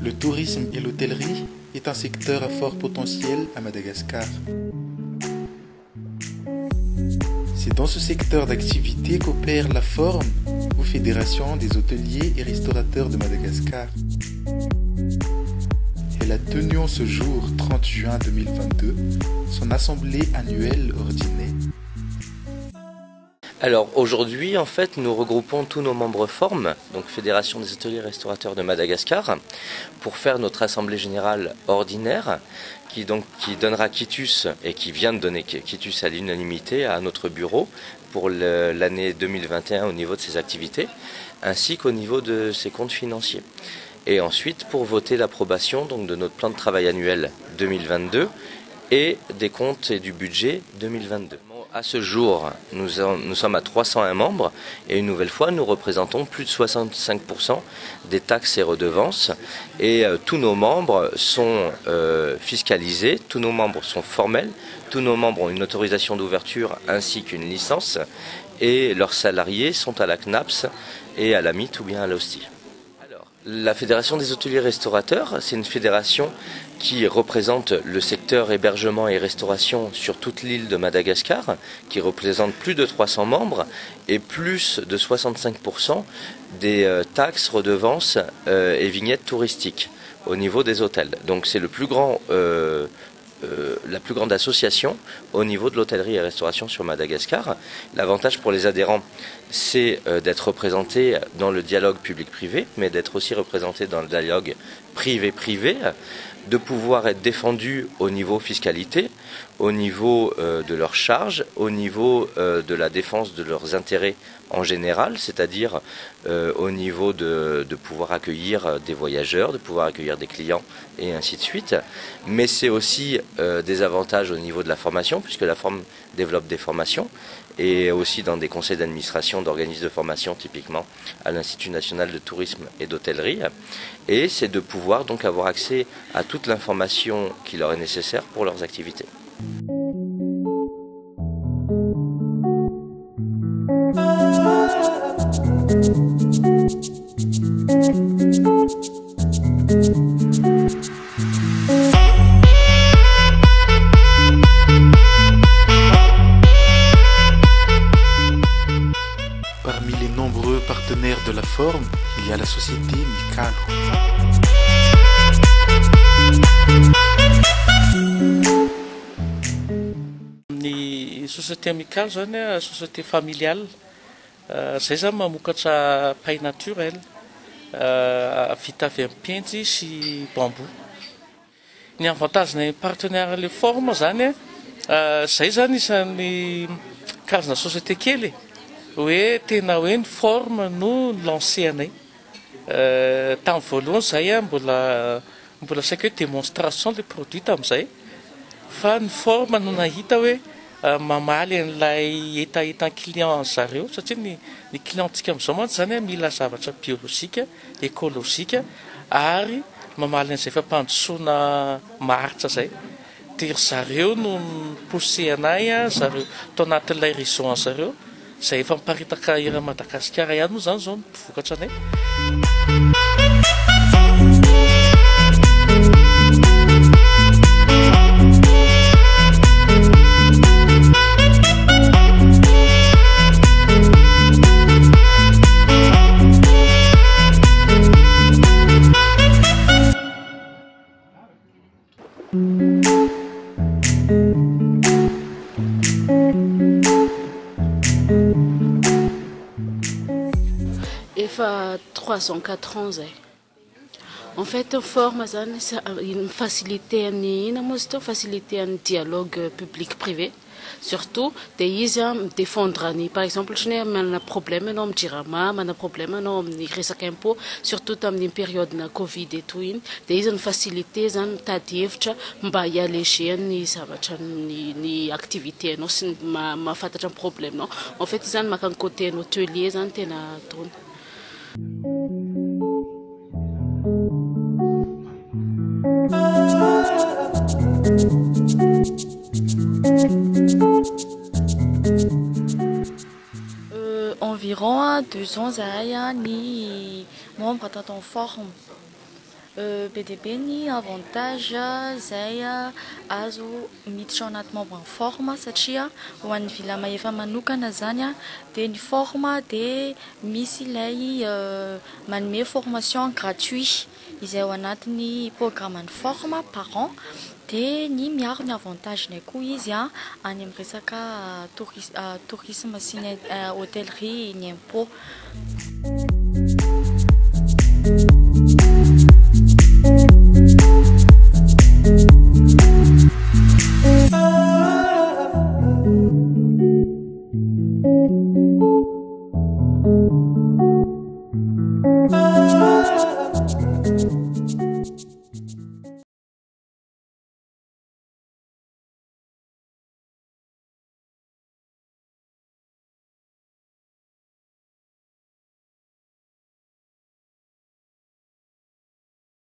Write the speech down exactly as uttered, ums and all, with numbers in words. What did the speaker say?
Le tourisme et l'hôtellerie est un secteur à fort potentiel à Madagascar. C'est dans ce secteur d'activité qu'opère la Forme ou Fédération des hôteliers et restaurateurs de Madagascar. Elle a tenu en ce jour trente juin deux mille vingt-deux son assemblée annuelle ordinaire. Alors aujourd'hui, en fait, nous regroupons tous nos membres Forme, donc Fédération des hôteliers et restaurateurs de Madagascar, pour faire notre assemblée générale ordinaire, qui, donc, qui donnera quitus, et qui vient de donner quitus à l'unanimité à notre bureau pour l'année deux mille vingt et un au niveau de ses activités, ainsi qu'au niveau de ses comptes financiers. Et ensuite, pour voter l'approbation donc de notre plan de travail annuel deux mille vingt-deux et des comptes et du budget deux mille vingt-deux. À ce jour, nous, en, nous sommes à trois cent un membres et une nouvelle fois, nous représentons plus de soixante-cinq pour cent des taxes et redevances. Et euh, tous nos membres sont euh, fiscalisés, tous nos membres sont formels, tous nos membres ont une autorisation d'ouverture ainsi qu'une licence et leurs salariés sont à la C N A P S et à la M I T ou bien à l'O S T I. La Fédération des hôteliers restaurateurs, c'est une fédération qui représente le secteur hébergement et restauration sur toute l'île de Madagascar, qui représente plus de trois cents membres et plus de soixante-cinq pour cent des taxes, redevances et vignettes touristiques au niveau des hôtels. Donc c'est le plus grand, euh, euh, la plus grande association au niveau de l'hôtellerie et restauration sur Madagascar. L'avantage pour les adhérents, c'est d'être représenté dans le dialogue public-privé, mais d'être aussi représenté dans le dialogue privé-privé, de pouvoir être défendu au niveau fiscalité, au niveau euh, de leurs charges, au niveau euh, de la défense de leurs intérêts en général, c'est-à-dire euh, au niveau de, de pouvoir accueillir des voyageurs, de pouvoir accueillir des clients et ainsi de suite. Mais c'est aussi euh, des avantages au niveau de la formation, puisque la Forme développe des formations, et aussi dans des conseils d'administration d'organismes de formation, typiquement à l'Institut national de tourisme et d'hôtellerie. Et c'est de pouvoir donc avoir accès à toute l'information qui leur est nécessaire pour leurs activités. Parmi les nombreux partenaires de la Forme, il y a la société Mikalo. Ny société Mikalo zany a société familiale, zay zany mamokatra paille naturelle vita avy amin'ny pentsy sy bambou. Ny avantagen'ny partenaire le Forme zany a zay zany isan'ny karazana société kely hoe tena hoe ny Forme no lanceanay tamin'ny voalohany zay a mbola mbola saika hoe démonstration le produit tamin'izay fa ny Forme no nahita hoe mamaly an'ilay etaetan client zareo satria ny ny clientsika amin'izao mantsy zany mila zavatra biolojika, écologique ary mamaly an'izay fampandrosoana maharitra zay. Dia zareo no poussé anay zareo tao anatin'ilay région zareo zay efa miparitaka era Madagasikara ihany moa zany zao ny mpivokatra anay. Efa trois ans, quatre ans zay. En fait, Forme zany une facilité ny ina moa izy facilité ny dialogue public-privé. Surtout, dia izy défendre ny par exemple ohatra hoe manana problème anao amin'ny jirama, manana problème anao amin'ny resaka impôt, surtout tamin'ny période na Covid et tout iny, dia izy ny facilité zany mitady hevitra mba hialléger ny zavatra ny ny activité anao sy mahafantatra ny problème anao. En fait, zany makany côté ny hôtelier zany tena ataony. Euh, environ deux ans, il y a ni membre de Forme. be dia be ny avantage izay azo miditra ao anaty membre en forme satria ho an'ny vilama efa manokana zany a dia ny forme dia misy ilay manome formation gratuit izay ao anatin'ny programme ny forme par an dia ny miaro ny avantage-ny koa izy a any amin'ny resaka tourisme sy ny hôtellerie ny impôt.